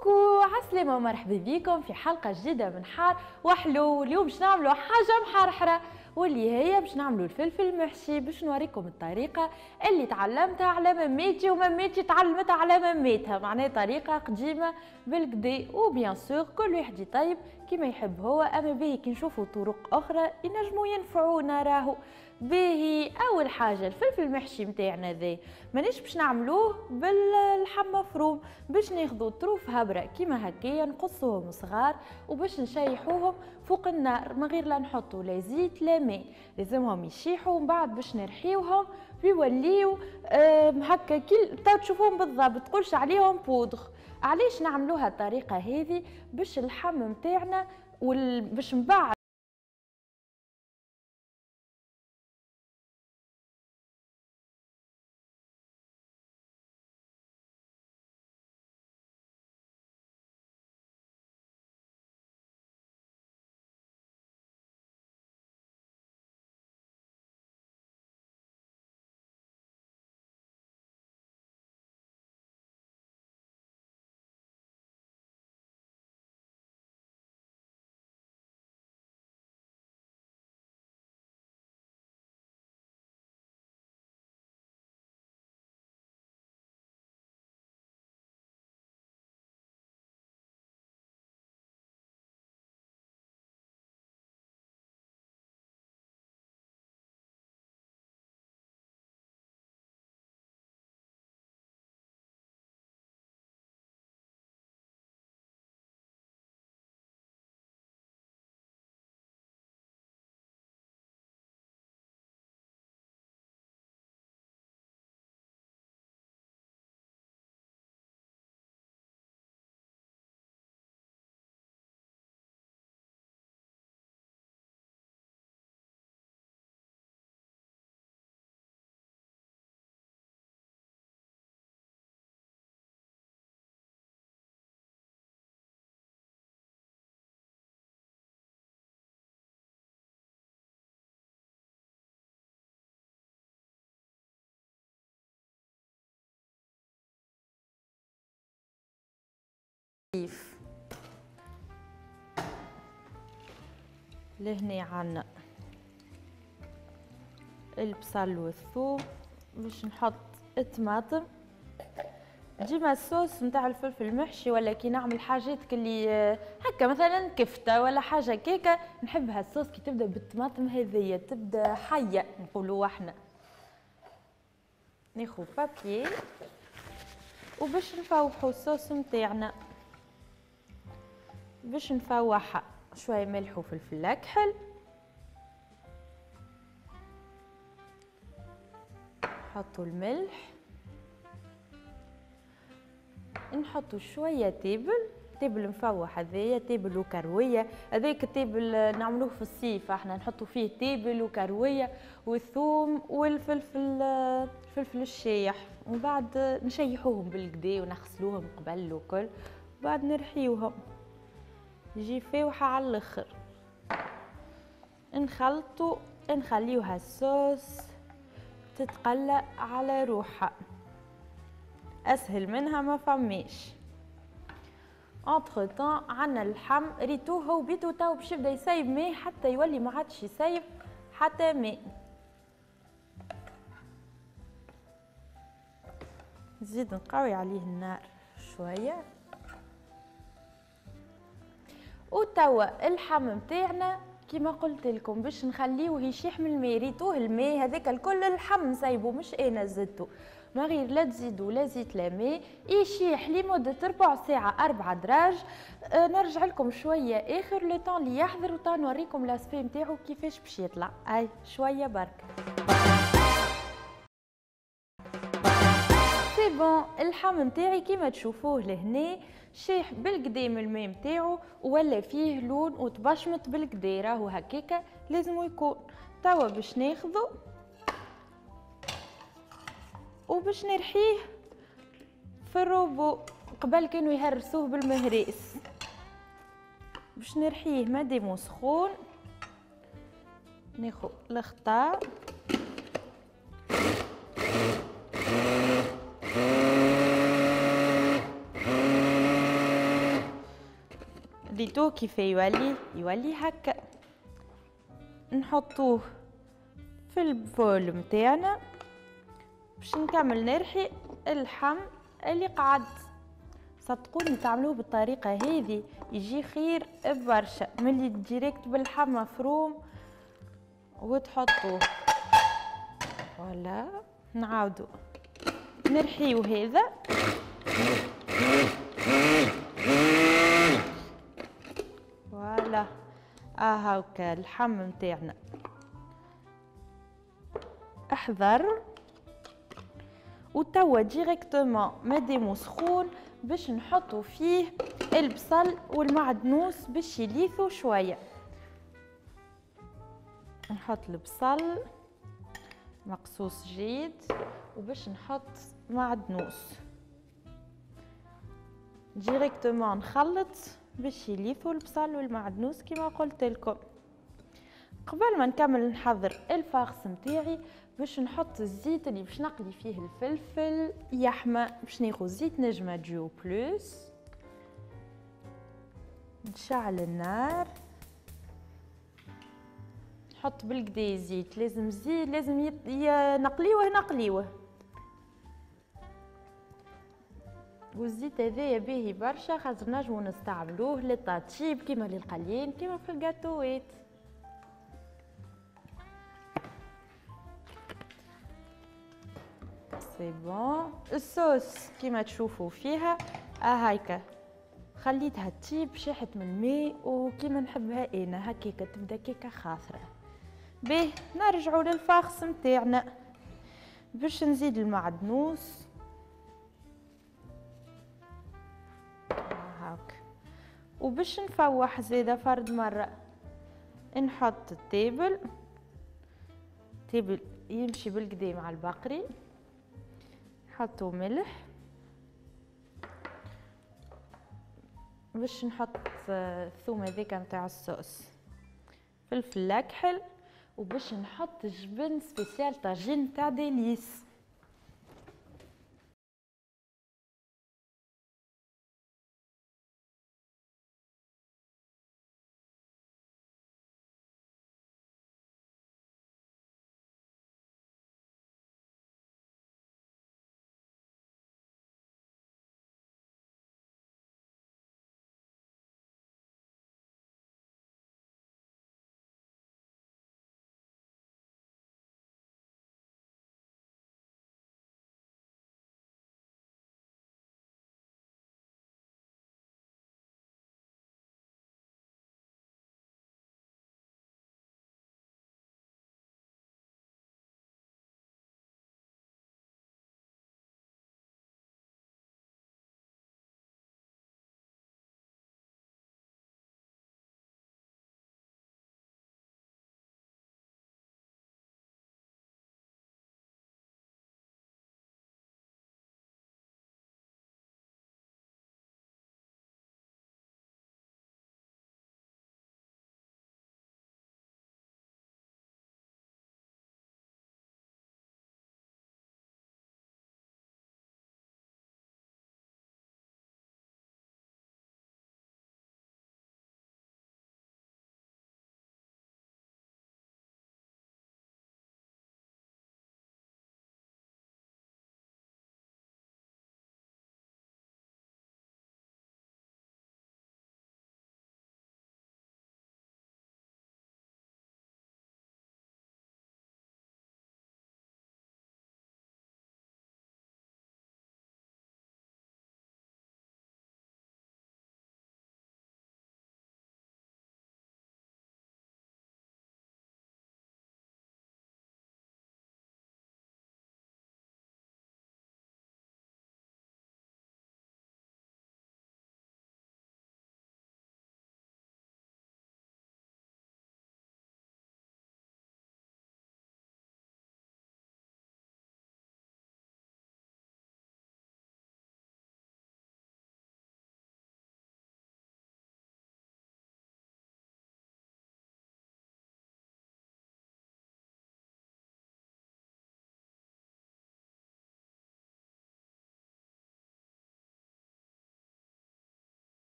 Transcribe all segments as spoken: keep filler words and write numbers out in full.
كوكو عسلامة ومرحبا بكم في حلقة جديدة من حار وحلو. اليوم باش نعملوا حاجة محرحرة واللي هي باش نعملوا الفلفل المحشي. باش نوريكم الطريقة اللي تعلمتها على مماتي ومماتي تعلمتها على مماتها، معناها طريقة قديمة بالكدا. وبيان سور كل واحد يطيب كيما يحب هو، اما باهي كي نشوفوا طرق اخرى ينجموا ينفعونا. راهو باهي اول حاجه الفلفل المحشي نتاعنا ذا مانيش باش نعملوه باللحم مفروم، باش ناخذوا طروف هبره كيما هكايا نقصوهم صغار وباش نشيحوهم فوق النار من غير لا نحطوا لا زيت لا ماء، لازمهم يشيحوا ومن بعد باش نرحيوهم ويوليو هكا كي تشوفوهم بالضبط، تقولش عليهم بودغ. علاش نعملوها الطريقه هذه؟ باش اللحم نتاعنا باش من بعد كيف لهنا عنا البصل والثوم، باش نحط الطماطم. ديما الصوص نتاع الفلفل المحشي ولا كي نعمل حاجات كلي هكا مثلا كفته ولا حاجه كيكه، نحب هالصوص كي تبدا بالطماطم هذيا تبدا حيه نقولوا احنا. ناخذ بابيي وباش نفوحوا الصوص نتاعنا، باش نفوحها شويه ملح وفلفل اكحل، نحطوا الملح، نحطوا شويه تيبل تيبل مفوح، هذايا تيبل وكرويه، هذاك التيبل نعملوه في الصيف احنا نحطوا فيه تيبل وكرويه والثوم والفلفل الفلفل الشايح، ومن بعد نشيحوهم بالكدا ونغسلوهم قبل وكل، بعد نرحيوهم يجي فاوحه على الاخر. نخلطوا نخليوها الصوص تتقلى على روحها، اسهل منها ما فماش. انتر طون عندنا اللحم ريتوه هو بيتو تو باش يبدا يسيب ماء حتى يولي ما عادش يسيب حتى ماء. نزيد نقوي عليه النار شويه. وتوا اللحم نتاعنا كيما قلت لكم باش نخليوه يشيح من الماء، ريتوه الماء هذاك الكل اللحم نسيبو مش انا زدته، ما غير لا تزيدوا لا زيت لا ماء، يشيح لمده ربع ساعه أربعة دراج. أه نرجع لكم شويه اخر لو طون اللي يحضر وطا نوريكم لاسبي نتاعو كيفاش باش يطلع. اي شويه برك سي بون. اللحم نتاعي كيما تشوفوه لهنا شيح بالكدا من الماء نتاعو ولا فيه لون وتبشمط بالكدا، راهو هكاكا لازم يكون. توا باش ناخذو وباش نرحيه في الروبو، قبل كانوا يهرسوه بالمهريس، باش نرحيه مادامو سخون. ناخذ الخطا خذيتوه كيف يولي يولي هكا. نحطوه في البول متاعنا باش نكمل نرحي اللحم اللي قعد. صدقوني تعملوه بالطريقة هذه يجي خير برشا ملي ديريكت باللحم مفروم وتحطوه. ولا نعاودو نرحيو هذا ولا اه هاكا اللحم متاعنا احذر. وتوا ديريكتومون مادامو سخون باش نحطو فيه البصل والمعدنوس باش يليثو شويه. نحط البصل مقصوص جيد وباش نحط معدنوس ديريكتومون نخلط باش يليثو البصل والمعدنوس كما قلت لكم. قبل ما نكمل نحضر الفاخس متاعي باش نحط الزيت اللي باش نقلي فيه الفلفل يحمى. باش ناخذ زيت نجمة جو بلوس. نشعل النار نحط بالكدا زيت. لازم زيت لازم يت... نقليوه نقليوه والزيت هذايا باهي برشا خاطر نجمو نستعملوه للتطيب كيما للقليان كيما في الجاتوات. سي بون. الصوص كيما تشوفوا فيها هايكا خليتها تطيب شاحت من الماء وكيما نحبها انا هكاكا تبدا كيكه خاصره. باه نرجعوا للفاخس متاعنا باش نزيد المعدنوس هاك وباش نفوح زيادة فرد مرة. نحط التابل تابل يمشي بالكدا مع البقري. نحطو ملح باش نحط الثوم هذاك نتاع الصوص فلفل اكحل وباش نحط جبن سبيسيال طاجين تاع ديليس.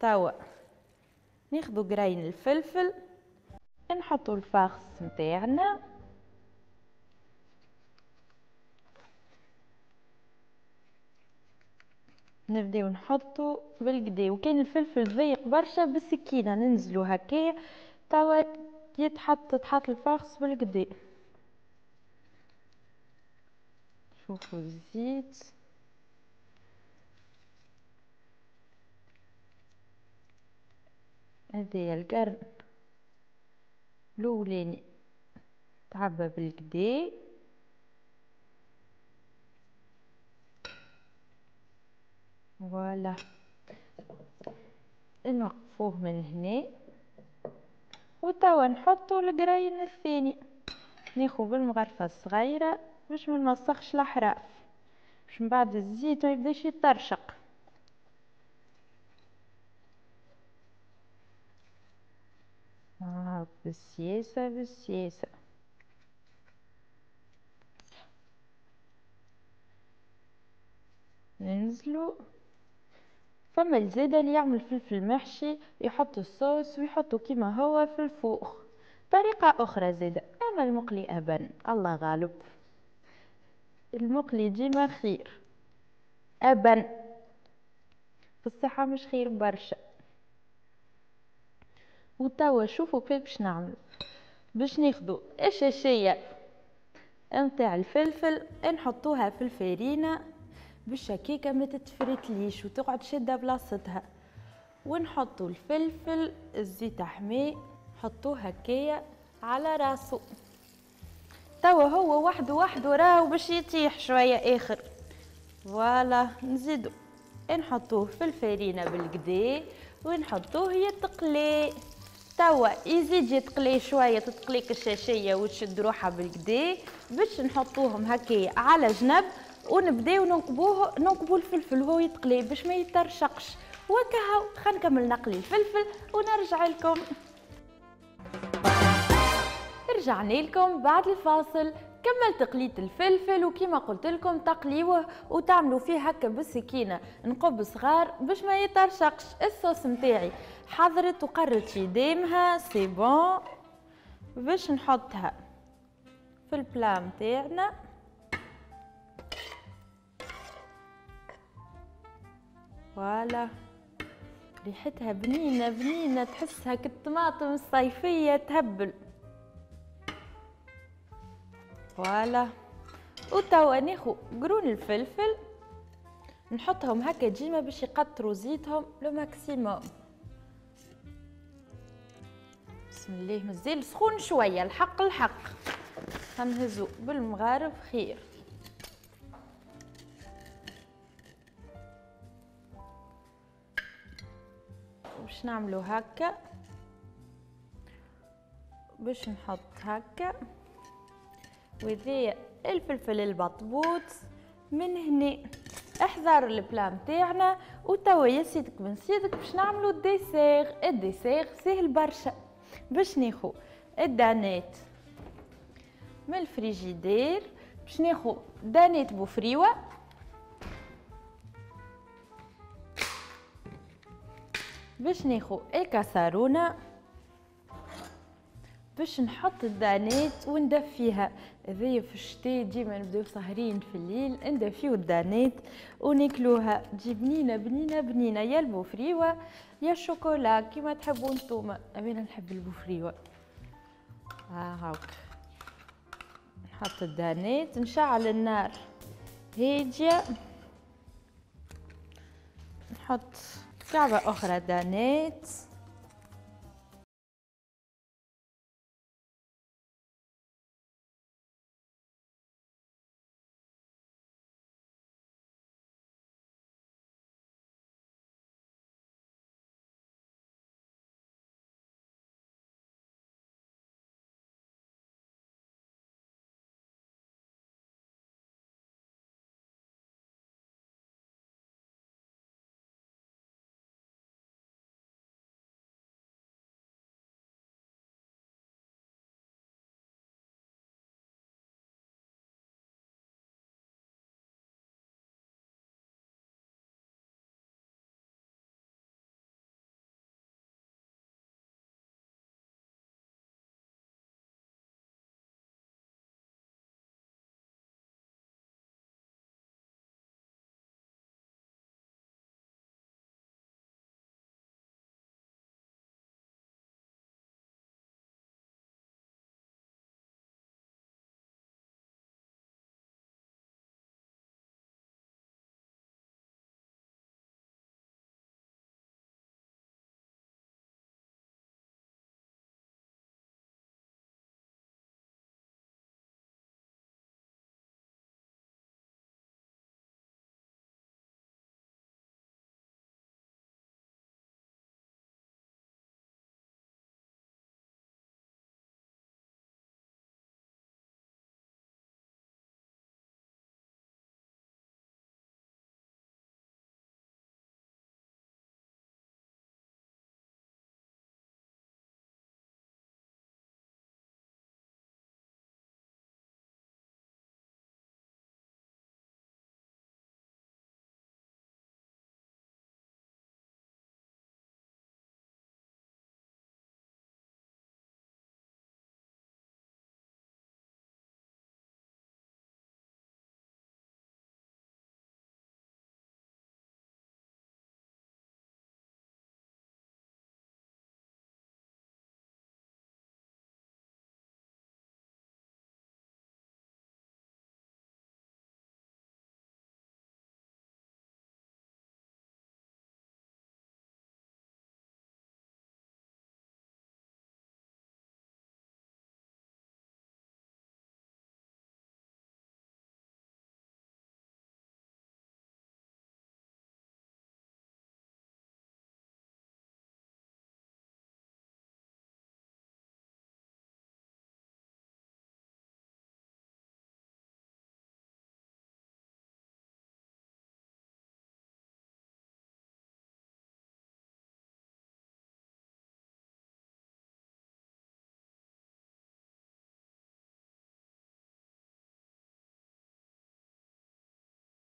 توا ناخدو قراين الفلفل، نحطو الفاخس متاعنا، نبداو نحطو بالقدا، وكان الفلفل ضيق برشا بالسكينه ننزلو هكايا توا يتحط تحط الفاخس بالقدا. شوفوا الزيت هذايا القرن الاولاني تعبى بالقدا، فوالا نوقفوه من هنا، وتوا نحطو القراين الثاني، ناخذ بالمغرفه الصغيره باش ما نوسخش الاحراف، باش من بعد الزيت ما يبداش يطرشق. آه بالسياسه بالسياسه. ننزلو. فما الزاده اللي يعمل فلفل محشي يحط الصوص ويحطه كيما هو في الفوق، طريقه اخرى زاده، اما المقلي ابا الله غالب، المقلي ديما خير ابا، في الصحه مش خير برشا. وتوا شوفوا كيف باش نعمل، باش ناخدو الشاشيه نتاع الفلفل نحطوها في الفرينه باش هكاكا ما تتفرتليش وتقعد شاده بلاصتها، ونحطو الفلفل الزيت حمي نحطوه هكايا على راسو، توا هو وحده وحده راهو باش يطيح شويه اخر. فوالا نزيدو نحطوه في الفرينه بالقدا ونحطوه يتقلي، توا يزيد يتقلي شويه تتقليك الشاشيه وتشد روحها بالقدا باش نحطوهم هكايا على جنب، ونبداو ننقبوه ننقبو الفلفل وهو يتقلي باش ما يترشقش. وكهو خلينا نكمل نقلي الفلفل ونرجع لكم. رجعنا لكم بعد الفاصل، كملت تقلية الفلفل وكما قلت لكم تقليوه وتعملوا فيه هكا بالسكينه نقب صغار باش ما يترشقش. الصوص نتاعي حضرت وقرت يديمها سي بون، باش نحطها في البلا نتاعنا. فوالا ريحتها بنينه بنينه تحسها كالطماطم الصيفيه تهبل. فوالا وتوا ناخو قرون الفلفل نحطهم هكا ديما باش يقطروا زيتهم لو ماكسيموم. بسم الله مازال سخون شويه، الحق الحق هنهزو بالمغارف خير. باش نعملو هكا باش نحط هكا، وذي الفلفل البطبوط من هنا. احذر البلا نتاعنا. وتوا يا سيدك من سيدك باش نعملو الديسير. الديسير سهل برشا، باش ناخو الدانات من الفريجيدير، باش ناخو دانات بوفريوه، باش ناخو الكاسرونه، باش نحط الدانات وندفيها. هذايا في الشتاء ديما نبداو سهرين في الليل ندفيو الدانات وناكلوها، تجي بنينه بنينه بنينه، يا البوفريوه يا الشوكولا كيما تحبوا نتوما. انا نحب البوفريوه. ها هاك نحط الدانات، نشعل النار هاديه، نحط كعبه اخرى دانات،